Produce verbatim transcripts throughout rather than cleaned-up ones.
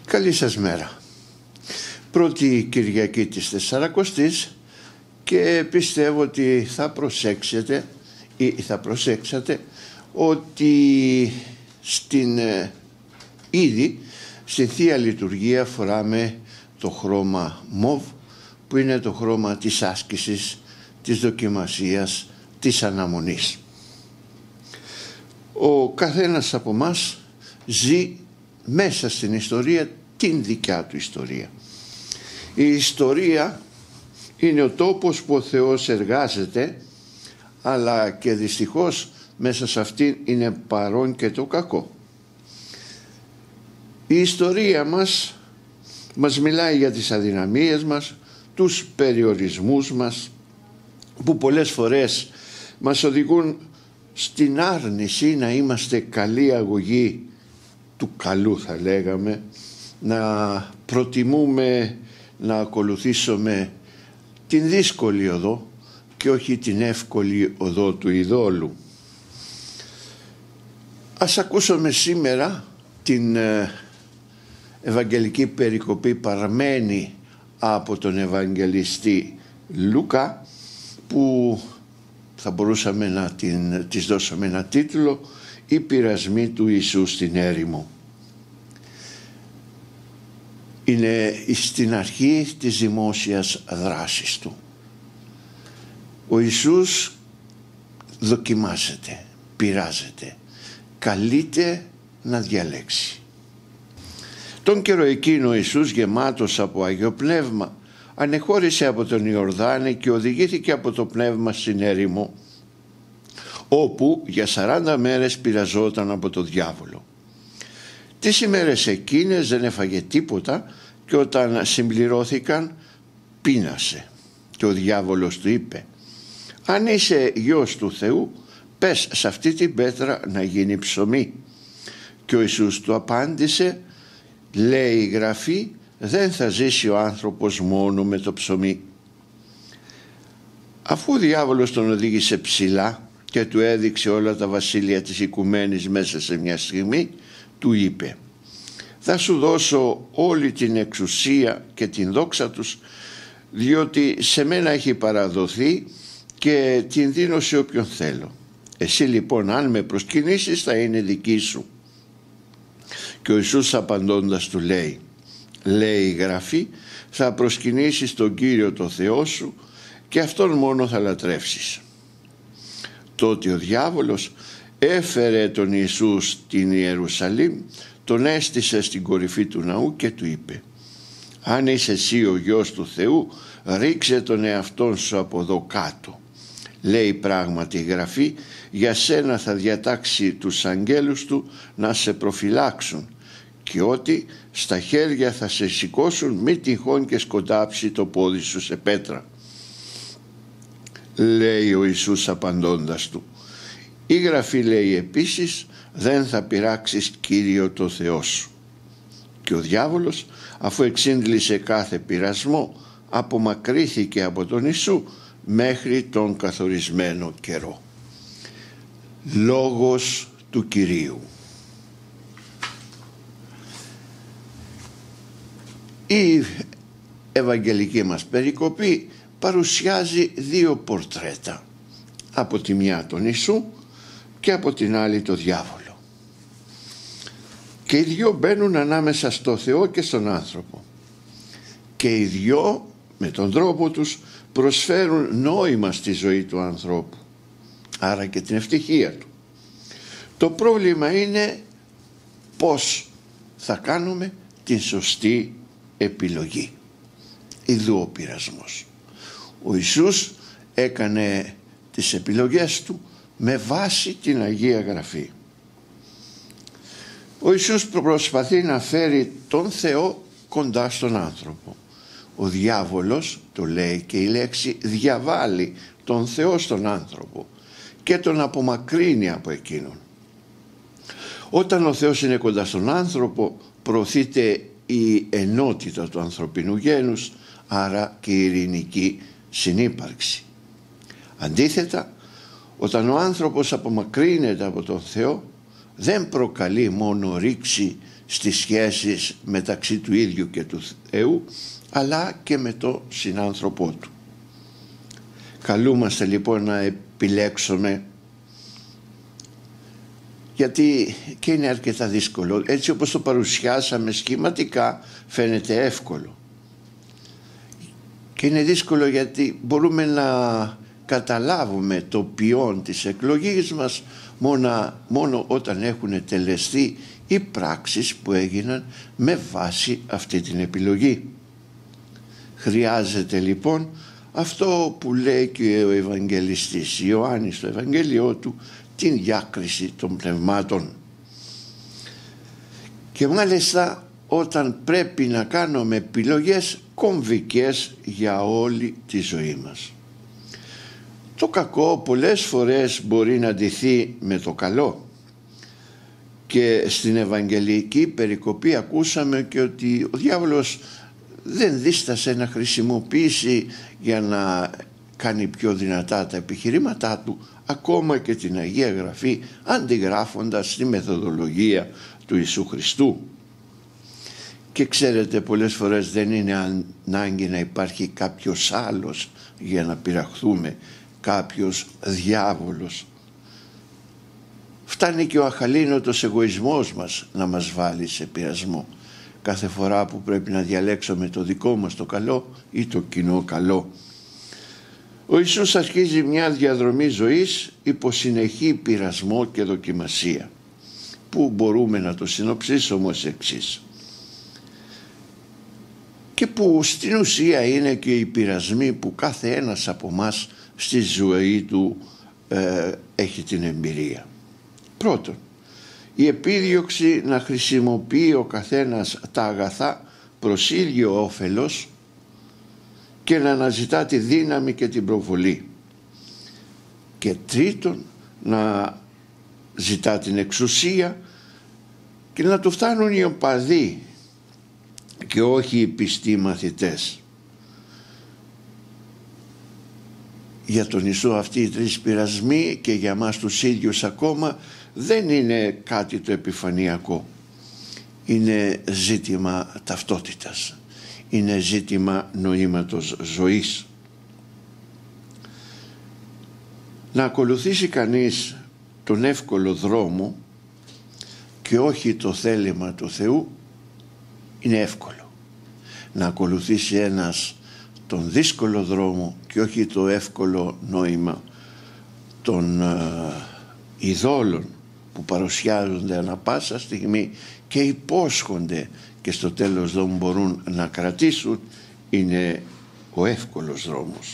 Καλή σας μέρα. Πρώτη Κυριακή της Τεσσαρακοστής και πιστεύω ότι θα προσέξετε ή θα προσέξατε ότι στην, ήδη στην Θεία Λειτουργία φοράμε το χρώμα μοβ, που είναι το χρώμα της άσκησης, της δοκιμασίας, της αναμονής. Ο καθένας από μας ζει μέσα στην ιστορία την δικιά του ιστορία. Η ιστορία είναι ο τόπος που ο Θεός εργάζεται, αλλά και δυστυχώς μέσα σε αυτήν είναι παρόν και το κακό. Η ιστορία μας μας μιλάει για τις αδυναμίες μας, τους περιορισμούς μας, που πολλές φορές μας οδηγούν στην άρνηση να είμαστε καλή αγωγή του καλού, θα λέγαμε, να προτιμούμε να ακολουθήσουμε την δύσκολη οδό και όχι την εύκολη οδό του ειδόλου. Ας ακούσουμε σήμερα την Ευαγγελική περικοπή παραμένη από τον Ευαγγελιστή Λούκα, που θα μπορούσαμε να την, της δώσουμε ένα τίτλο «Οι πειρασμοί του Ιησού στην έρημο». Είναι στην αρχή της δημόσιας δράσης του. Ο Ιησούς δοκιμάζεται, πειράζεται, καλείται να διαλέξει. Τον καιρό εκείνο ο Ιησούς, γεμάτος από Άγιο Πνεύμα, ανεχώρησε από τον Ιορδάνη και οδηγήθηκε από το Πνεύμα στην έρημο, όπου για σαράντα μέρες πειραζόταν από το διάβολο. Τις ημέρες εκείνες δεν έφαγε τίποτα και όταν συμπληρώθηκαν πείνασε. Και ο διάβολος του είπε: «Αν είσαι Υιός του Θεού, πες σε αυτή την πέτρα να γίνει ψωμί». Και ο Ιησούς του απάντησε: «Λέει η Γραφή, δεν θα ζήσει ο άνθρωπος μόνο με το ψωμί». Αφού ο διάβολος τον οδήγησε ψηλά και του έδειξε όλα τα βασίλεια της οικουμένης μέσα σε μια στιγμή, του είπε: «Θα σου δώσω όλη την εξουσία και την δόξα τους, διότι σε μένα έχει παραδοθεί και την δίνω σε όποιον θέλω. Εσύ λοιπόν, αν με προσκυνήσεις, θα είναι δική σου». Και ο Ιησούς απαντώντας του λέει: «Λέει η Γραφή, θα προσκυνήσεις τον Κύριο το Θεό σου και Αυτόν μόνο θα λατρεύσεις». Τότε ο διάβολος έφερε τον Ιησού στην Ιερουσαλήμ, τον έστησε στην κορυφή του ναού και του είπε: «Αν είσαι εσύ ο Υιός του Θεού, ρίξε τον εαυτόν σου από εδώ κάτω. Λέει πράγματι η Γραφή, για σένα θα διατάξει τους αγγέλους του να σε προφυλάξουν και ότι στα χέρια θα σε σηκώσουν, μη τυχόν και σκοντάψει το πόδι σου σε πέτρα». Λέει ο Ιησούς απαντώντας του: «Η Γραφή λέει επίσης, δεν θα πειράξεις Κύριο το Θεό σου». Και ο διάβολος, αφού εξήντλησε κάθε πειρασμό, απομακρύθηκε από τον Ιησού μέχρι τον καθορισμένο καιρό. Λόγος του Κυρίου. Η Ευαγγελική μας περικοπή παρουσιάζει δύο πορτρέτα, από τη μια τον Ιησού και από την άλλη το διάβολο, και οι δυο μπαίνουν ανάμεσα στο Θεό και στον άνθρωπο και οι δυο με τον τρόπο τους προσφέρουν νόημα στη ζωή του ανθρώπου, άρα και την ευτυχία του. Το πρόβλημα είναι πώς θα κάνουμε την σωστή επιλογή. Ιδού ο πειρασμός. Ο Ιησούς έκανε τις επιλογές του με βάση την Αγία Γραφή. Ο Ιησούς προσπαθεί να φέρει τον Θεό κοντά στον άνθρωπο. Ο διάβολος, το λέει και η λέξη, διαβάλλει τον Θεό στον άνθρωπο και τον απομακρύνει από εκείνον. Όταν ο Θεός είναι κοντά στον άνθρωπο, προωθείται η ενότητα του ανθρωπινού γένους, άρα και η ειρηνική συνύπαρξη. Αντίθετα, όταν ο άνθρωπος απομακρύνεται από τον Θεό, δεν προκαλεί μόνο ρήξη στις σχέσεις μεταξύ του ίδιου και του Θεού, αλλά και με το συνάνθρωπό του. Καλούμαστε λοιπόν να επιλέξουμε, γιατί και είναι αρκετά δύσκολο. Έτσι όπως το παρουσιάσαμε σχηματικά φαίνεται εύκολο. Και είναι δύσκολο γιατί μπορούμε να καταλάβουμε το ποιόν της εκλογής μας μόνο, μόνο όταν έχουν τελεστεί οι πράξεις που έγιναν με βάση αυτή την επιλογή. Χρειάζεται λοιπόν αυτό που λέει και ο Ευαγγελιστής Ιωάννης στο Ευαγγέλιό του, την διάκριση των πνευμάτων. Και μάλιστα όταν πρέπει να κάνουμε επιλογές κομβικές για όλη τη ζωή μας. Το κακό πολλές φορές μπορεί να ντυθεί με το καλό, και στην Ευαγγελική περικοπή ακούσαμε και ότι ο διάβολος δεν δίστασε να χρησιμοποιήσει για να κάνει πιο δυνατά τα επιχειρήματά του ακόμα και την Αγία Γραφή, αντιγράφοντας τη μεθοδολογία του Ιησού Χριστού. Και ξέρετε, πολλές φορές δεν είναι ανάγκη να υπάρχει κάποιος άλλος για να πειραχθούμε, κάποιος διάβολος. Φτάνει και ο αχαλήνοτος εγωισμός μας να μας βάλει σε πειρασμό κάθε φορά που πρέπει να διαλέξουμε το δικό μας το καλό ή το κοινό καλό. Ο Ιησούς αρχίζει μια διαδρομή ζωής υπό συνεχή πειρασμό και δοκιμασία, που μπορούμε να το συνοψίσουμε ως εξής, και που στην ουσία είναι και οι πειρασμοί που κάθε ένας από μας στη ζωή του ε, έχει την εμπειρία. Πρώτον, η επίδειξη να χρησιμοποιεί ο καθένας τα αγαθά προς ίδιο όφελος και να αναζητά τη δύναμη και την προβολή. Και τρίτον, να ζητά την εξουσία και να του φτάνουν οι οπαδοί και όχι οι πιστοί μαθητές. Για τον Ιησού αυτοί οι τρεις πειρασμοί και για μας τους ίδιους ακόμα δεν είναι κάτι το επιφανειακό. Είναι ζήτημα ταυτότητας. Είναι ζήτημα νοήματος ζωής. Να ακολουθήσει κανείς τον εύκολο δρόμο και όχι το θέλημα του Θεού είναι εύκολο. Να ακολουθήσει ένας τον δύσκολο δρόμο και όχι το εύκολο νόημα των uh, ειδόλων που παρουσιάζονται ανα πάσα στιγμή και υπόσχονται και στο τέλος δεν μπορούν να κρατήσουν, είναι ο εύκολος δρόμος.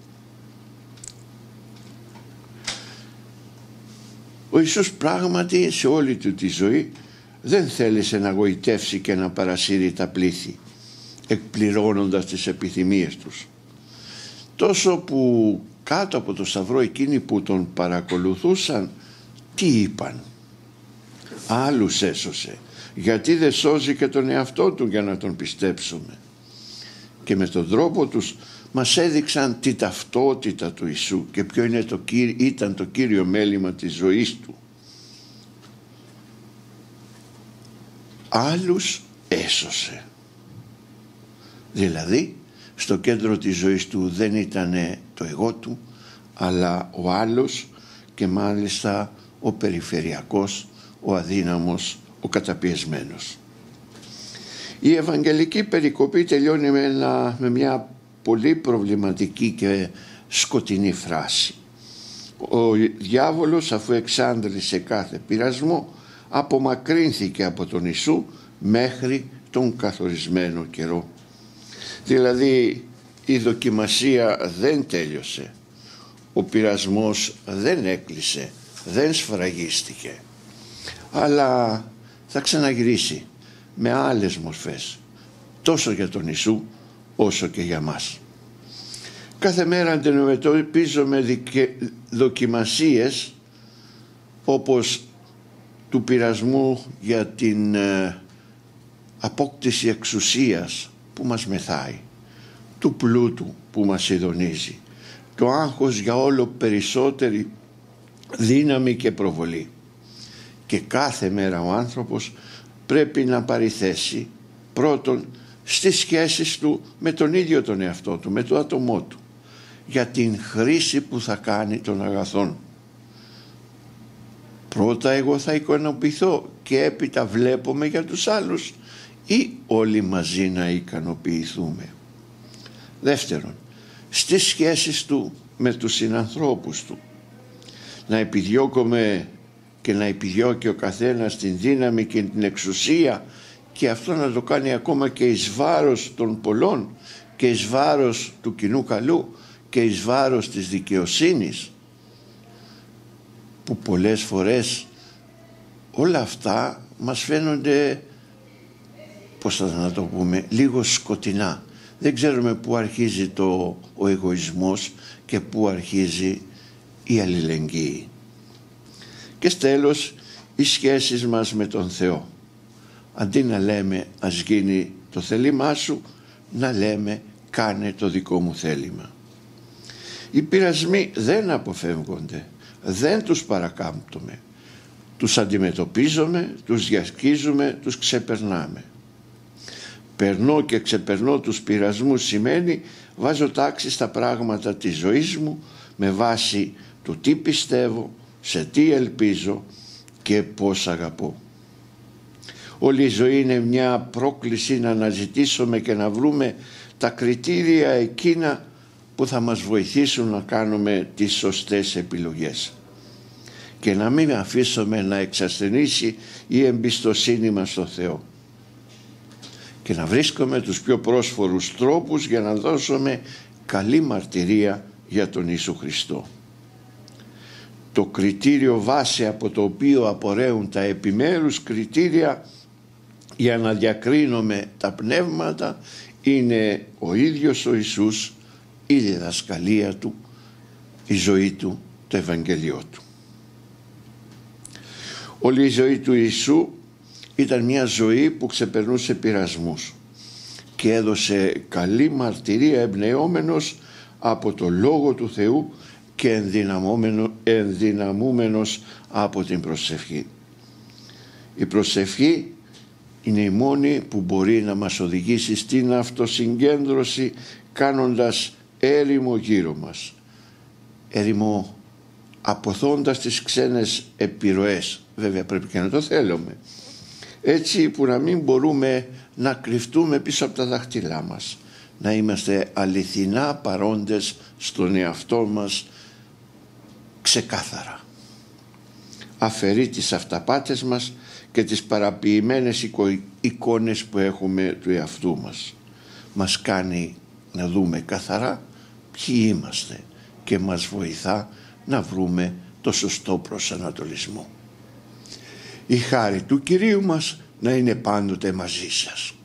Ο Ιησούς πράγματι σε όλη του τη ζωή δεν θέλησε να γοητεύσει και να παρασύρει τα πλήθη, εκπληρώνοντας τις επιθυμίες τους. Τόσο που κάτω από το σταυρό εκείνοι που τον παρακολουθούσαν τι είπαν? Άλλους έσωσε. Γιατί δεν σώζει και τον εαυτό του για να τον πιστέψουμε? Και με τον τρόπο τους μας έδειξαν τη ταυτότητα του Ιησού και ποιο είναι το, ήταν το κύριο μέλημα της ζωής του. Άλλους έσωσε. Δηλαδή στο κέντρο της ζωής του δεν ήταν το εγώ του, αλλά ο άλλος, και μάλιστα ο περιφερειακός, ο αδύναμος, ο καταπιεσμένος. Η Ευαγγελική περικοπή τελειώνει με, ένα, με μια πολύ προβληματική και σκοτεινή φράση. Ο διάβολος, αφού εξάντλησε κάθε πειρασμό, απομακρύνθηκε από τον Ιησού μέχρι τον καθορισμένο καιρό. Δηλαδή η δοκιμασία δεν τέλειωσε, ο πειρασμός δεν έκλεισε, δεν σφραγίστηκε, αλλά θα ξαναγυρίσει με άλλες μορφές, τόσο για τον Ιησού όσο και για μας. Κάθε μέρα αντιμετωπίζουμε δοκιμασίες όπως του πειρασμού για την ε, απόκτηση εξουσίας που μας μεθάει, του πλούτου που μας ειδονίζει, το άγχος για όλο περισσότερη δύναμη και προβολή. Και κάθε μέρα ο άνθρωπος πρέπει να πάρει θέση πρώτον στις σχέσεις του με τον ίδιο τον εαυτό του, με το άτομό του, για την χρήση που θα κάνει των αγαθών. Πρώτα εγώ θα ικανοποιηθώ και έπειτα βλέπουμε για τους άλλους, ή όλοι μαζί να ικανοποιηθούμε. Δεύτερον, στις σχέσεις του με τους συνανθρώπους του, να επιδιώκουμε και να επιδιώκει ο καθένας την δύναμη και την εξουσία, και αυτό να το κάνει ακόμα και εις βάρος των πολλών και εις βάρος του κοινού καλού και εις βάρος της δικαιοσύνης, που πολλές φορές όλα αυτά μας φαίνονται, πώς θα να το πούμε, λίγο σκοτεινά. Δεν ξέρουμε πού αρχίζει το, ο εγωισμός και πού αρχίζει η αλληλεγγύη. Και τέλος, οι σχέσεις μας με τον Θεό. Αντί να λέμε ας γίνει το θέλημά σου, να λέμε κάνε το δικό μου θέλημα. Οι πειρασμοί δεν αποφεύγονται, δεν τους παρακάμπτουμε. Τους αντιμετωπίζουμε, τους διασκίζουμε, τους ξεπερνάμε. Περνώ και ξεπερνώ τους πειρασμούς σημαίνει βάζω τάξη στα πράγματα της ζωής μου με βάση το τι πιστεύω, σε τι ελπίζω και πώς αγαπώ. Όλη η ζωή είναι μια πρόκληση να αναζητήσουμε και να βρούμε τα κριτήρια εκείνα που θα μας βοηθήσουν να κάνουμε τις σωστές επιλογές και να μην αφήσουμε να εξασθενήσει η εμπιστοσύνη μας στο Θεό και να βρίσκουμε τους πιο πρόσφορους τρόπους για να δώσουμε καλή μαρτυρία για τον Ιησού Χριστό. Το κριτήριο βάση από το οποίο απορρέουν τα επιμέρους κριτήρια για να διακρίνουμε τα πνεύματα είναι ο ίδιος ο Ιησούς, η διδασκαλία του, η ζωή του, το Ευαγγέλιο του. Όλη η ζωή του Ιησού ήταν μια ζωή που ξεπερνούσε πειρασμούς και έδωσε καλή μαρτυρία εμπνεόμενος από το Λόγο του Θεού και ενδυναμωμένο, ενδυναμούμενος από την προσευχή. Η προσευχή είναι η μόνη που μπορεί να μας οδηγήσει στην αυτοσυγκέντρωση, κάνοντας έρημο γύρω μας, έρημο αποθώντας τις ξένες επιρροές, βέβαια πρέπει και να το θέλουμε, έτσι που να μην μπορούμε να κρυφτούμε πίσω από τα δάχτυλά μας, να είμαστε αληθινά παρόντες στον εαυτό μας ξεκάθαρα. Αφαιρεί τις αυταπάτες μας και τις παραποιημένες εικόνες που έχουμε του εαυτού μας. Μας κάνει να δούμε καθαρά ποιοι είμαστε και μας βοηθά να βρούμε το σωστό προσανατολισμό. Η χάρη του Κυρίου μας να είναι πάντοτε μαζί σας.